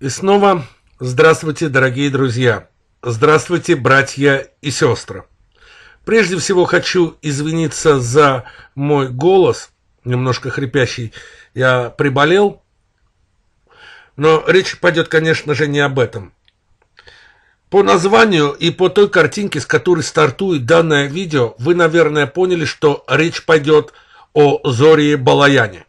И снова здравствуйте, дорогие друзья. Здравствуйте, братья и сестры. Прежде всего хочу извиниться за мой голос, немножко хрипящий. Я приболел, но речь пойдет, конечно же, не об этом. По названию и по той картинке, с которой стартует данное видео, вы, наверное, поняли, что речь пойдет о Зоре Балаяне.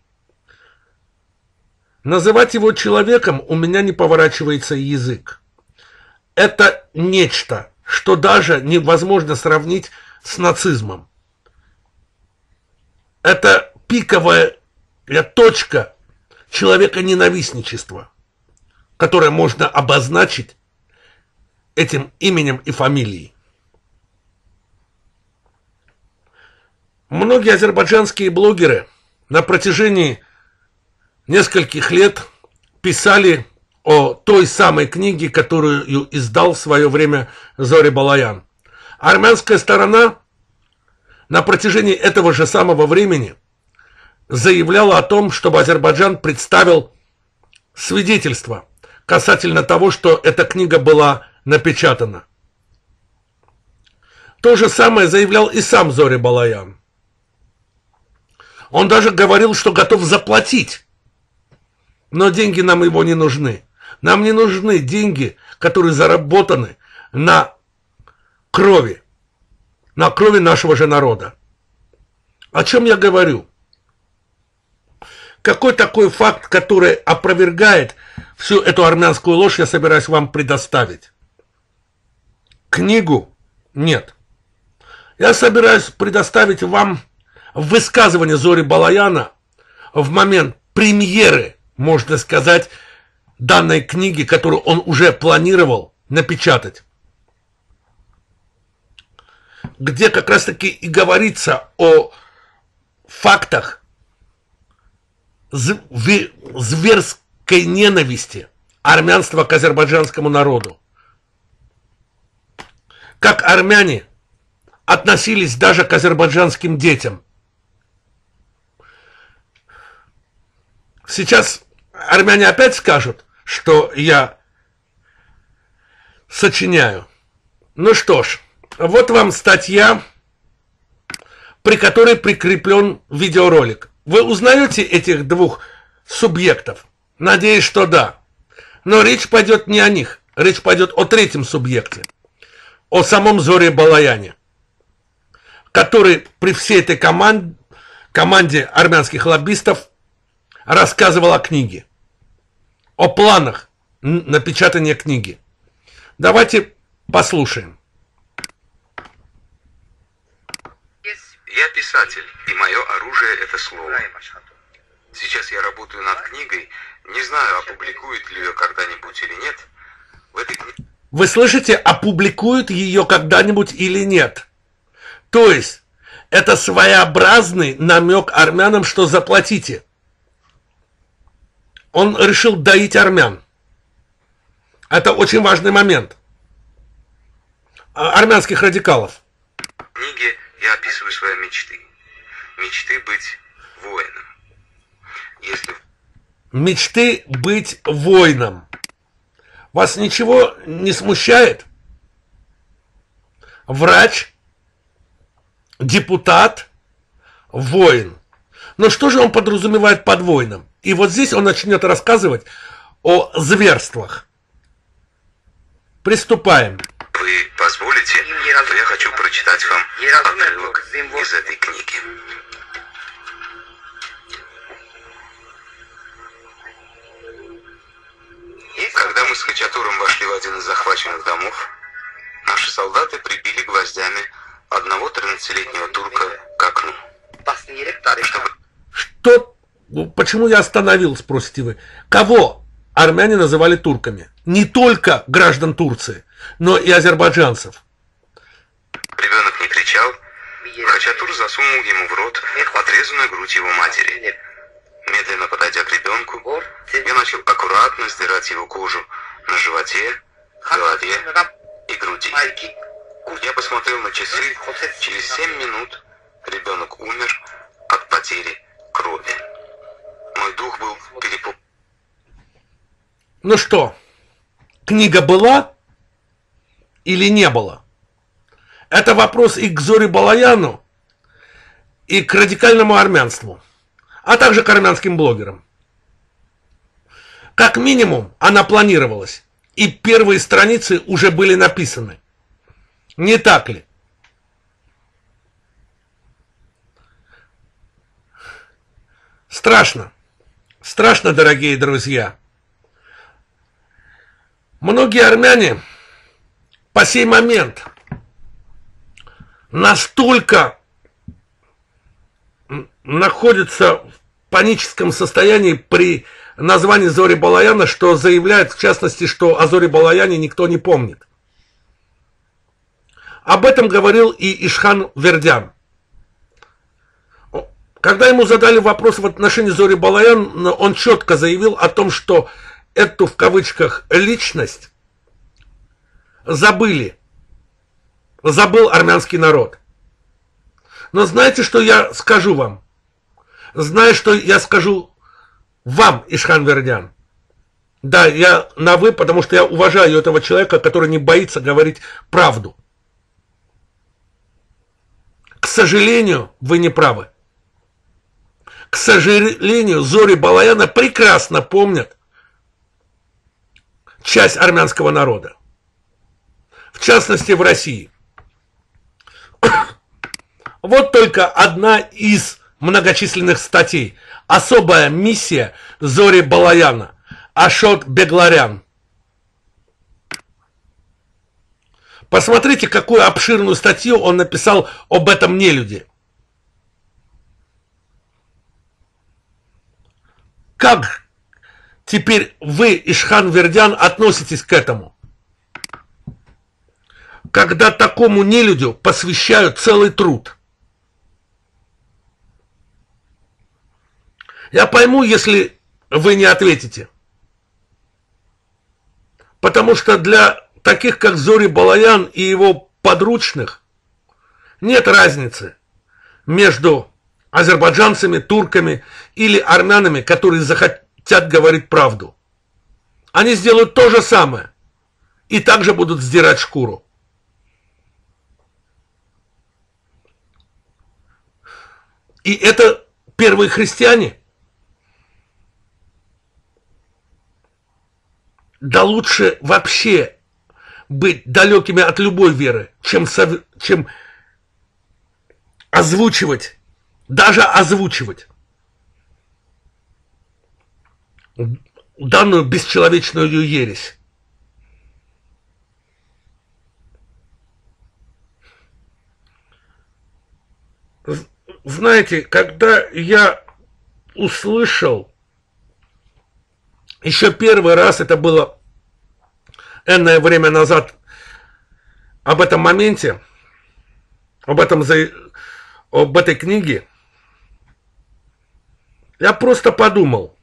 Называть его человеком у меня не поворачивается язык. Это нечто, что даже невозможно сравнить с нацизмом. Это пиковая точка человеконенавистничества, которое можно обозначить этим именем и фамилией. Многие азербайджанские блогеры на протяжении нескольких лет писали о той самой книге, которую издал в свое время Зори Балаян. Армянская сторона на протяжении этого же самого времени заявляла о том, чтобы Азербайджан представил свидетельство касательно того, что эта книга была напечатана. То же самое заявлял и сам Зори Балаян. Он даже говорил, что готов заплатить. Но деньги нам его не нужны. Нам не нужны деньги, которые заработаны на крови нашего же народа. О чем я говорю? Какой такой факт, который опровергает всю эту армянскую ложь, я собираюсь вам предоставить? Книгу? Нет. Я собираюсь предоставить вам высказывание Зори Балаяна в момент премьеры, можно сказать, данной книги, которую он уже планировал напечатать, где как раз-таки и говорится о фактах зверской ненависти армянства к азербайджанскому народу. Как армяне относились даже к азербайджанским детям. Сейчас армяне опять скажут, что я сочиняю. Ну что ж, вот вам статья, при которой прикреплен видеоролик. Вы узнаете этих двух субъектов? Надеюсь, что да. Но речь пойдет не о них. Речь пойдет о третьем субъекте. О самом Зоре Балаяне, который при всей этой команде армянских лоббистов рассказывал о книге, о планах напечатания книги. Давайте послушаем. Я писатель, и мое оружие – это слово. Сейчас я работаю над книгой, не знаю, опубликуют ли ее когда-нибудь или нет. Вы слышите, опубликуют ее когда-нибудь или нет? То есть, это своеобразный намек армянам, что заплатите. Он решил доить армян. Это очень важный момент. Армянских радикалов. В книге я описываю свои мечты. Мечты быть воином. Мечты быть воином. Вас ничего не смущает? Врач, депутат, воин. Но что же он подразумевает под воином? И вот здесь он начнет рассказывать о зверствах. Приступаем. Вы позволите, то я хочу прочитать вам отрывок из этой книги. Когда мы с Хачатуром вошли в один из захваченных домов, наши солдаты прибили гвоздями одного 13-летнего турка к окну. Что? Почему я остановил, спросите вы? Кого армяне называли турками? Не только граждан Турции, но и азербайджанцев. Ребенок не кричал. Хачатур засунул ему в рот отрезанную грудь его матери. Медленно подойдя к ребенку, я начал аккуратно сдирать его кожу на животе, голове и груди. Я посмотрел на часы. Через 7 минут ребенок умер от потери крови. Мой дух был переполнен. Ну что, книга была или не было. Это вопрос и к Зоре Балаяну, и к радикальному армянству, а также к армянским блогерам. Как минимум, она планировалась, и первые страницы уже были написаны. Не так ли? Страшно. Страшно, дорогие друзья. Многие армяне по сей момент настолько находятся в паническом состоянии при названии Зори Балаяна, что заявляют, в частности, что о Зоре Балаяне никто не помнит. Об этом говорил и Ишхан Вердян. Когда ему задали вопрос в отношении Зори Балаян, он четко заявил о том, что эту, в кавычках, личность забыл армянский народ. Но знаете, что я скажу вам? Знаю, что я скажу вам, Ишхан Вердян. Да, я на «вы», потому что я уважаю этого человека, который не боится говорить правду. К сожалению, вы не правы. К сожалению, Зори Балаяна прекрасно помнят часть армянского народа. В частности, в России. Вот только одна из многочисленных статей. Особая миссия Зори Балаяна. Ашот Бегларян. Посмотрите, какую обширную статью он написал об этом нелюде. Как теперь вы, Ишхан Вердян, относитесь к этому? Когда такому нелюдю посвящают целый труд. Я пойму, если вы не ответите. Потому что для таких, как Зори Балаян и его подручных, нет разницы между азербайджанцами, турками или армянами, которые захотят говорить правду. Они сделают то же самое и также будут сдирать шкуру. И это первые христиане. Да лучше вообще быть далекими от любой веры, чем озвучивать, даже озвучивать данную бесчеловечную ересь. Знаете, когда я услышал еще первый раз, это было энное время назад, об этом моменте, об этой книге, я просто подумал,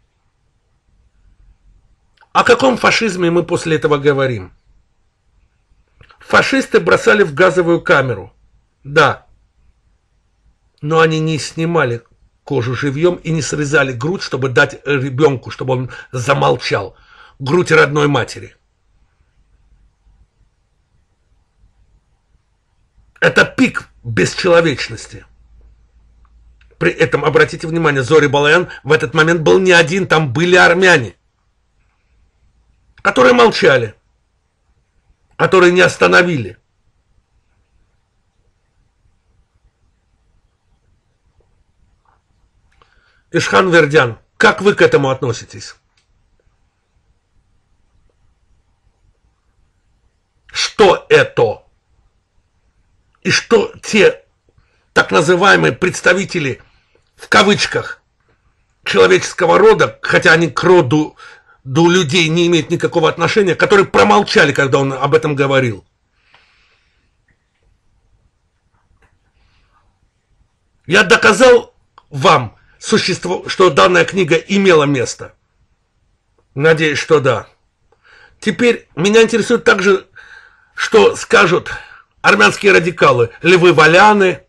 о каком фашизме мы после этого говорим? Фашисты бросали в газовую камеру, да, но они не снимали кожу живьем и не срезали грудь, чтобы дать ребенку, чтобы он замолчал. Грудь родной матери. Это пик бесчеловечности. При этом, обратите внимание, Зори Балаян в этот момент был не один, там были армяне, которые молчали, которые не остановили. Ишхан Вердян, как вы к этому относитесь? Что это? И что те так называемые представители, в кавычках, человеческого рода, хотя они к роду людей не имеют никакого отношения, которые промолчали, когда он об этом говорил? Я доказал вам, что данная книга имела место. Надеюсь, что да. Теперь меня интересует также, что скажут армянские радикалы, Львы Валяны,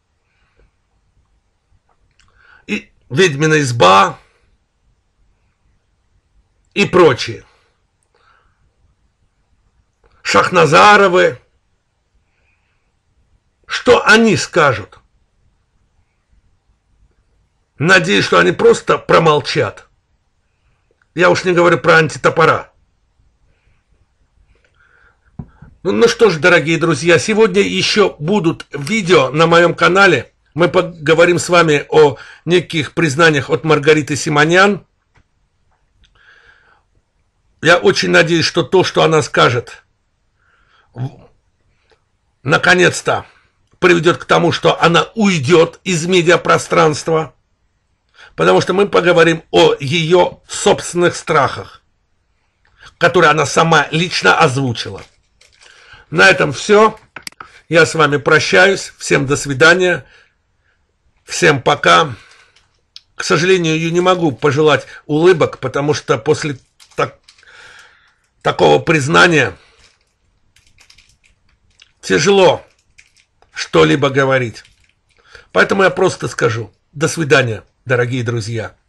и Ведьмина изба и прочие. Шахназаровы. Что они скажут? Надеюсь, что они просто промолчат. Я уж не говорю про антитопора. Ну что ж, дорогие друзья, сегодня еще будут видео на моем канале. Мы поговорим с вами о неких признаниях от Маргариты Симонян. Я очень надеюсь, что то, что она скажет, наконец-то приведет к тому, что она уйдет из медиапространства. Потому что мы поговорим о ее собственных страхах, которые она сама лично озвучила. На этом все. Я с вами прощаюсь. Всем до свидания. Всем пока. К сожалению, я не могу пожелать улыбок, потому что после такого признания тяжело что-либо говорить. Поэтому я просто скажу: до свидания, дорогие друзья.